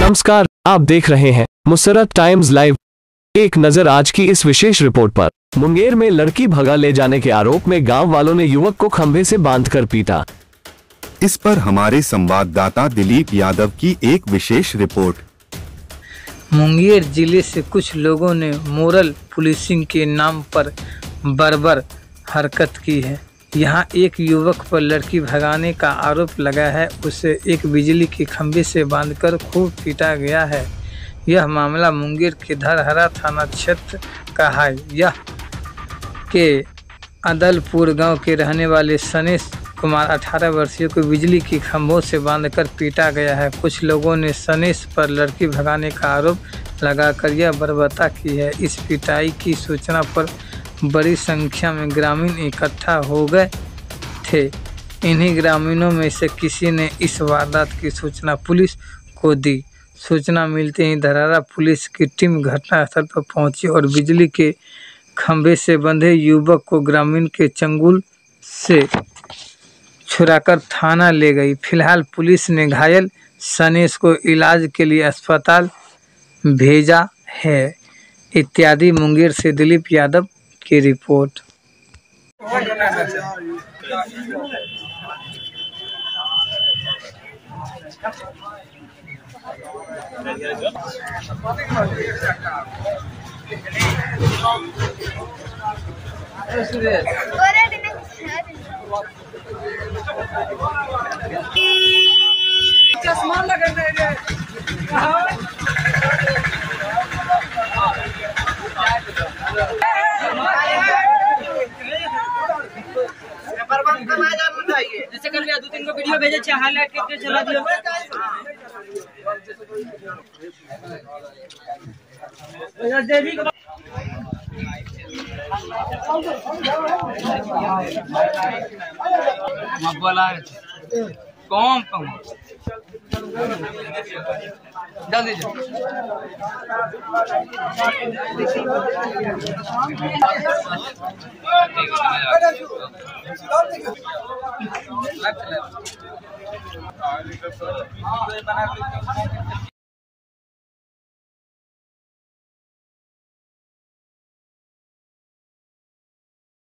नमस्कार, आप देख रहे हैं मुसरत टाइम्स लाइव। एक नजर आज की इस विशेष रिपोर्ट पर। मुंगेर में लड़की भगा ले जाने के आरोप में गांव वालों ने युवक को खंभे से बांधकर पीटा। इस पर हमारे संवाददाता दिलीप यादव की एक विशेष रिपोर्ट। मुंगेर जिले से कुछ लोगों ने मोरल पुलिसिंग के नाम पर बर्बर हरकत की है। यहां एक युवक पर लड़की भगाने का आरोप लगा है। उसे एक बिजली के खंभे से बांधकर खूब पीटा गया है। यह मामला मुंगेर के धरहरा थाना क्षेत्र का है। यह के अदलपुर गांव के रहने वाले सनेश कुमार 18 वर्षीय को बिजली के खंभों से बांधकर पीटा गया है। कुछ लोगों ने सनेश पर लड़की भगाने का आरोप लगाकर यह बर्बरता की है। इस पिटाई की सूचना पर बड़ी संख्या में ग्रामीण इकट्ठा हो गए थे। इन्हीं ग्रामीणों में से किसी ने इस वारदात की सूचना पुलिस को दी। सूचना मिलते ही धरहरा पुलिस की टीम घटनास्थल पर पहुंची और बिजली के खंभे से बंधे युवक को ग्रामीण के चंगुल से छुड़ाकर थाना ले गई। फिलहाल पुलिस ने घायल सनेश को इलाज के लिए अस्पताल भेजा है। इत्यादि मुंगेर से दिलीप यादव की रिपोर्ट। जैसे कर लिया 2-3 को वीडियो भेजे छे हाईलाइट करके चला दियो। बोला कौन जल्दी